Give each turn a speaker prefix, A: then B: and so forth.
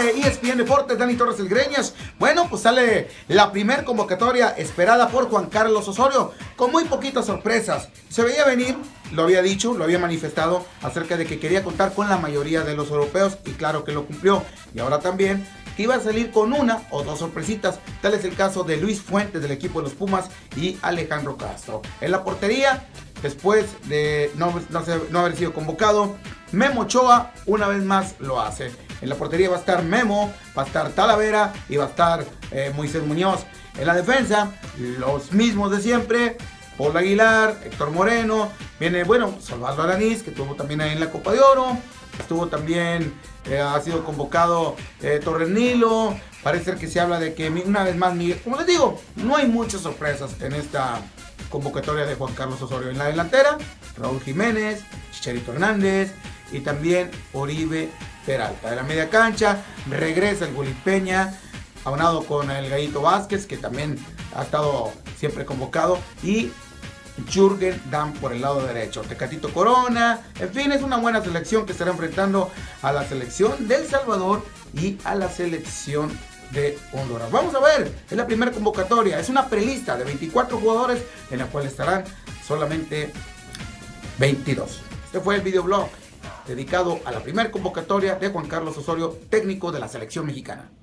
A: de ESPN Deportes, Dani Torres El Greñas. Bueno, pues sale la primer convocatoria esperada por Juan Carlos Osorio, con muy poquitas sorpresas. Se veía venir, lo había dicho, lo había manifestado acerca de que quería contar con la mayoría de los europeos, y claro que lo cumplió. Y ahora también que iba a salir con una o dos sorpresitas. Tal es el caso de Luis Fuentes del equipo de los Pumas y Alejandro Castro. En la portería, después de no haber sido convocado, Memo Ochoa una vez más lo hace. En la portería va a estar Memo, va a estar Talavera y va a estar Moisés Muñoz. En la defensa, los mismos de siempre: Paul Aguilar, Héctor Moreno, viene, bueno, Salvador Alanís, que estuvo también ahí en la Copa de Oro, estuvo también, ha sido convocado Torres Nilo. Parece ser que se habla de que una vez más Miguel, como les digo, no hay muchas sorpresas en esta convocatoria de Juan Carlos Osorio. En la delantera, Raúl Jiménez, Chicharito Hernández y también Oribe Peralta. De la media cancha regresa el Gullit Peña, aunado con el Gallito Vázquez, que también ha estado siempre convocado, y Jürgen Damm por el lado derecho. Tecatito Corona, en fin, es una buena selección que estará enfrentando a la selección de El Salvador y a la selección de Honduras. Vamos a ver, es la primera convocatoria, es una prelista de 24 jugadores en la cual estarán solamente 22. Este fue el videoblog dedicado a la primera convocatoria de Juan Carlos Osorio, técnico de la selección mexicana.